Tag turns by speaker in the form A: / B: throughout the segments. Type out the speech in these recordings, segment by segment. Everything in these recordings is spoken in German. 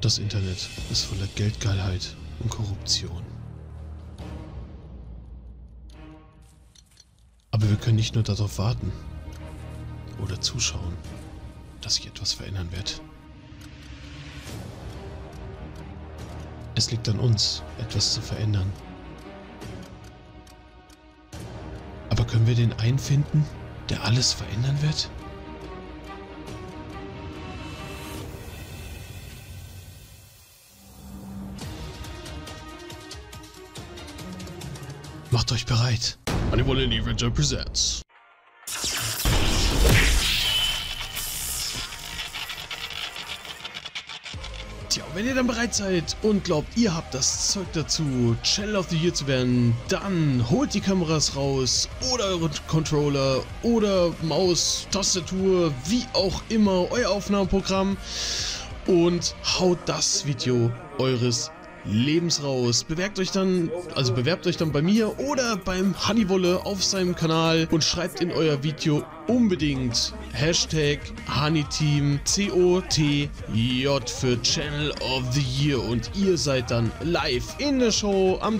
A: Das Internet ist voller Geldgeilheit und Korruption. Aber wir können nicht nur darauf warten oder zuschauen, dass sich etwas verändern wird. Es liegt an uns, etwas zu verändern. Aber können wir den einen finden, der alles verändern wird? Macht euch bereit. Honeywolle Avenger Presents. Tja, wenn ihr dann bereit seid und glaubt, ihr habt das Zeug dazu, Channel of the Year zu werden, dann holt die Kameras raus oder eure Controller oder Maus, Tastatur, wie auch immer, euer Aufnahmeprogramm und haut das Video eures Lebens raus. Bewerbt euch dann bei mir oder beim Honeywolle auf seinem Kanal und schreibt in euer Video unbedingt Hashtag Honeyteam COTJ für Channel of the Year und ihr seid dann live in der Show am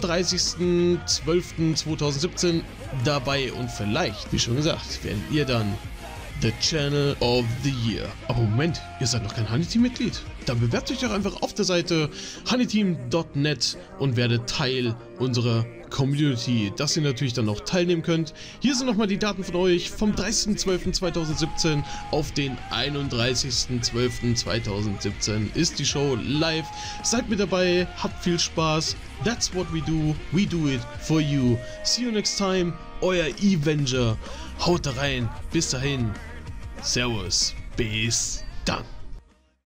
A: 30.12.2017 dabei und vielleicht, wie schon gesagt, werdet ihr dann The Channel of the Year. Aber Moment, ihr seid noch kein Honeyteam-Mitglied? Dann bewerbt euch doch einfach auf der Seite honeyteam.net und werdet Teil unserer Community, dass ihr natürlich dann noch teilnehmen könnt. Hier sind nochmal die Daten von euch. Vom 30.12.2017 auf den 31.12.2017 ist die Show live. Seid mit dabei, habt viel Spaß. That's what we do it for you. See you next time, euer Avenger. Haut da rein, bis dahin. Servus, bis dann.